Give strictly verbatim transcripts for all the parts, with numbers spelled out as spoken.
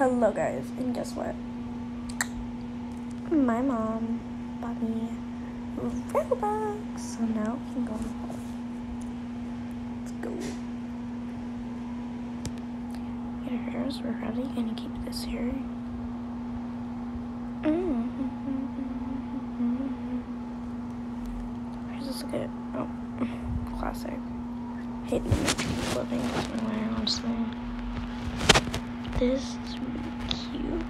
Hello guys, and guess what? My mom bought me Robux, so now we can go home. Let's go. Get our hairs, we're ready. Gonna keep this here. Mm-hmm. Where's this good? Oh, classic. Hate the Matrix living this way, honestly. This is really cute.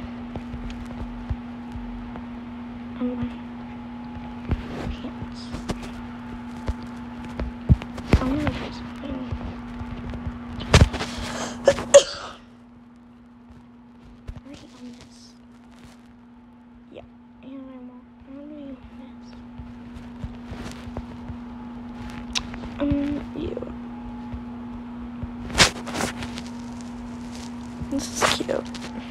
Oh my pants. I'm gonna try something. Right on this. Yeah, and I'm I'm gonna be on this. Um, you. This is cute.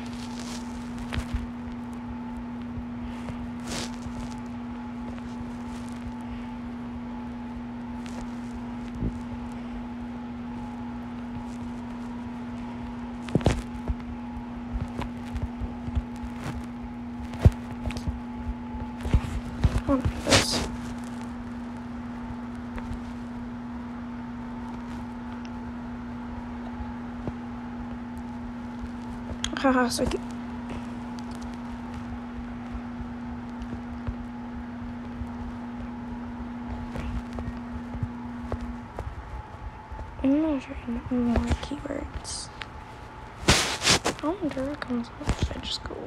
Oh, this. Haha, so cute. I'm gonna try more keywords. I wonder what comes up if I just go.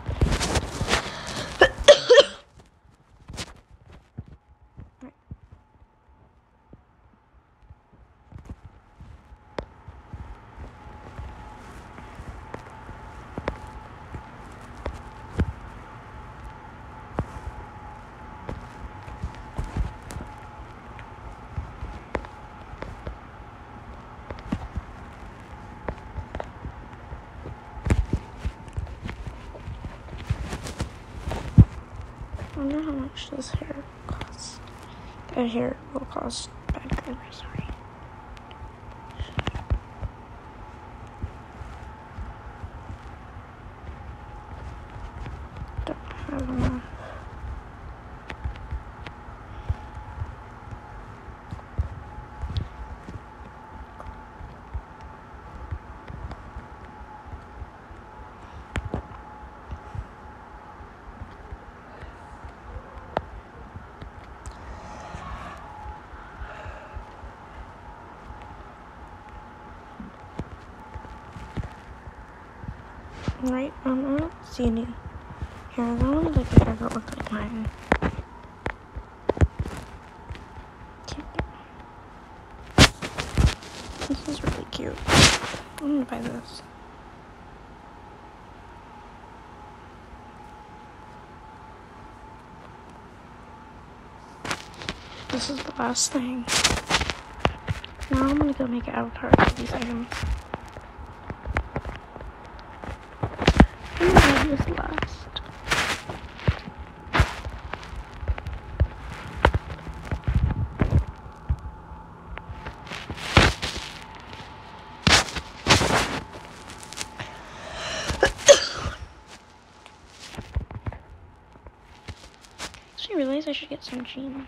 I wonder how much this hair costs. That hair will cost bad guys, sorry. Don't have enough. Right, um, I don't see any hair. I don't want like a hair that look like mine. This is really cute. I'm gonna buy this. This is the last thing. Now I'm gonna go make an avatar for these items. I'm gonna have this last. I realized I should get some jeans.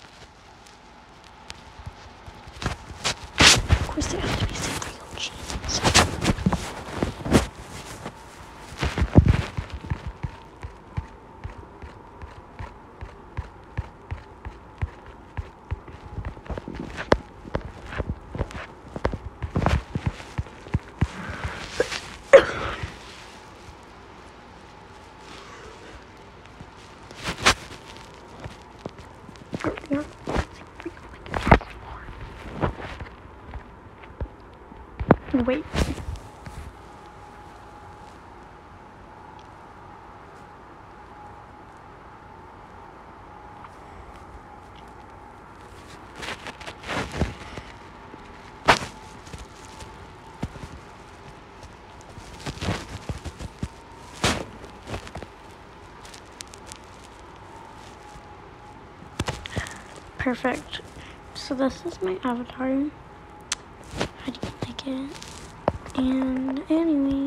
Of course, they have to be some real jeans. Wait. Perfect. So this is my avatar. How do you like it? And anyway.